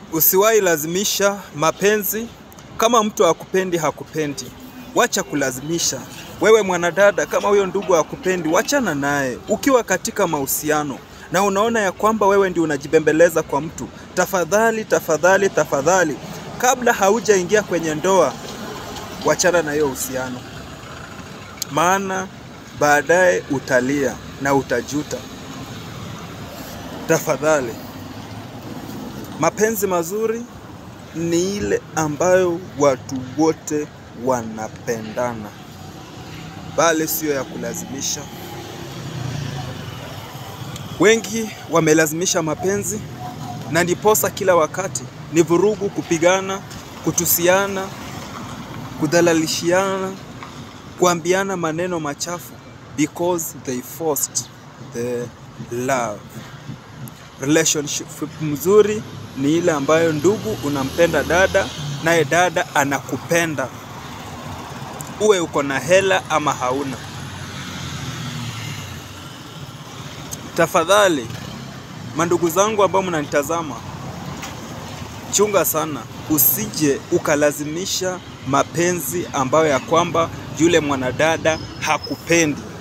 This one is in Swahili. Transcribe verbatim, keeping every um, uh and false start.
Usiwahi lazimisha mapenzi. Kama mtu hakupendi hakupendi, wacha kulazimisha. Wewe mwanadada, kama huyo ndugu hakupendi, wachana naye. Ukiwa katika mahusiano na unaona ya kwamba wewe ndio unajibembeleza kwa mtu, tafadhali tafadhali tafadhali, kabla haujaingia kwenye ndoa, wachana na hiyo uhusiano, maana baadaye utalia na utajuta. Tafadhali. Mapenzi mazuri ni ile ambayo watu wote wanapendana, bali sio ya kulazimisha. Wengi wamelazimisha mapenzi, na ndiposa kila wakati ni vurugu, kupigana, kutusiana, kudhalalishiana, kuambiana maneno machafu, because they forced the love. Relationship mzuri ni ile ambayo ndugu unampenda dada, naye dada anakupenda, uwe uko na hela ama hauna. Tafadhali mandugu zangu ambao mnanitazama, chunga sana usije ukalazimisha mapenzi ambayo ya kwamba yule mwanadada hakupendi.